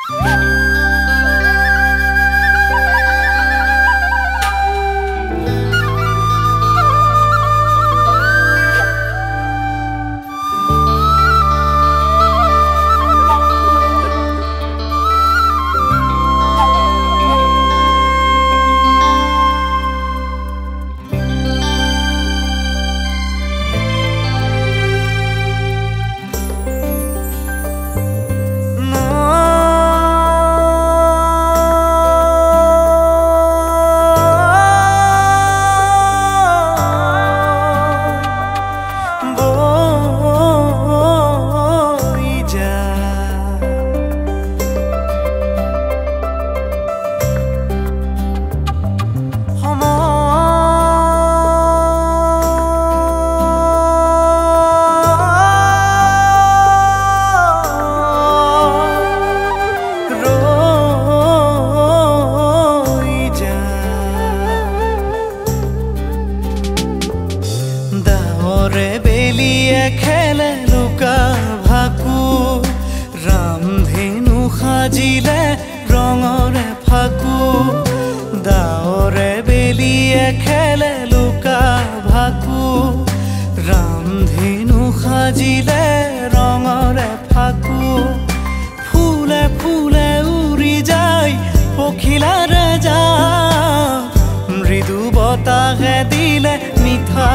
খেলে লুকা ভাকু ৰামধেনু সাজিলে ৰঙৰে ফাকু দাৱৰে বেলিয়ে খেলে লুকা ভাকু ৰামধেনু সাজিলে ৰঙৰে ফাকু ফুলে ফুলে উৰি যায় পখিলাৰে যায় মৃদু বতাহে দিলে মিঠা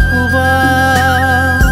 সুবাস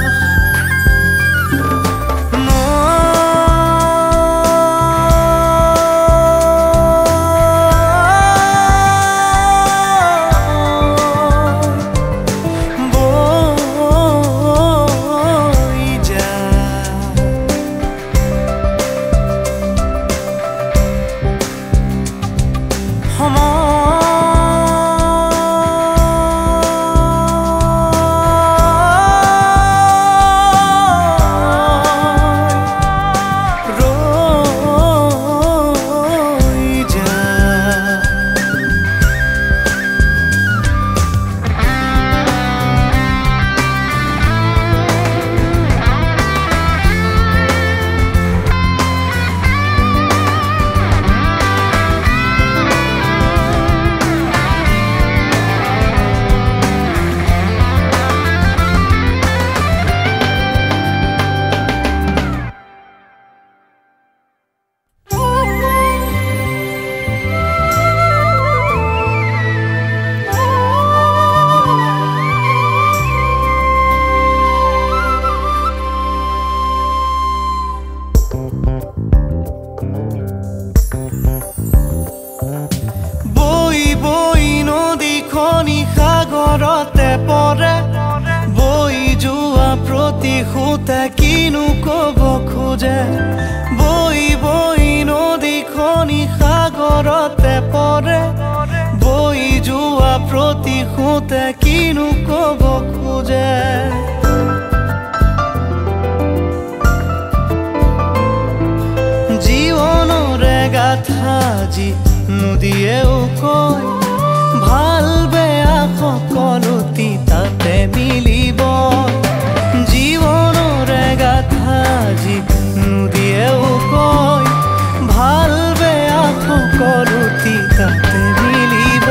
খুঁতে কিনো কব খোজে বৈ বৈ নদীখনি সাগৰতে পৰে বৈ যোৱা প্ৰতি খুঁতে কিনো কব খোজে জীৱনৰে গাথা যি নদীয়েও কয় ভাল বেয়া সকলোটি তাতে মিলিব জীবনৰে গাথা যি নদীয়েও কয় ভাল বেয়া সকলোটি তাতে মিলিব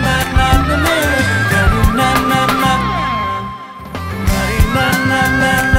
na na